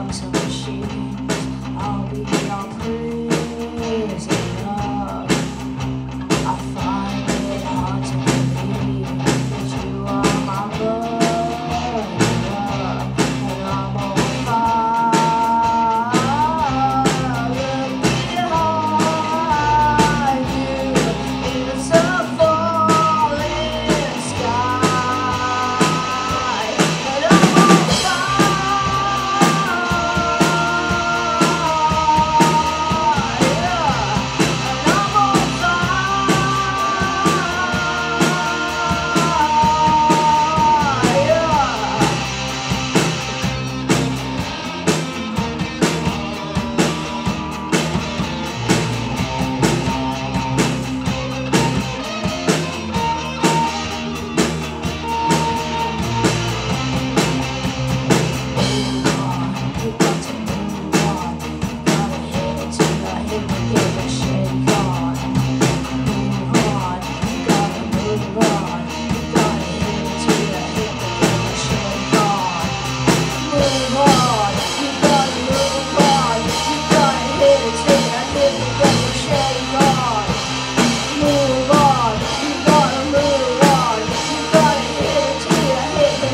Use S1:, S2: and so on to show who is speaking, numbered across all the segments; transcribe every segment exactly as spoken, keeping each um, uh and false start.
S1: box of machines. I'll be your prisoner. I find it hard to believe that you are my murderer, and I'm on fire. Look behind you, it's a falling sky, and I'm on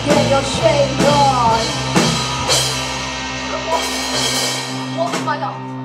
S1: shade on. Oh my god.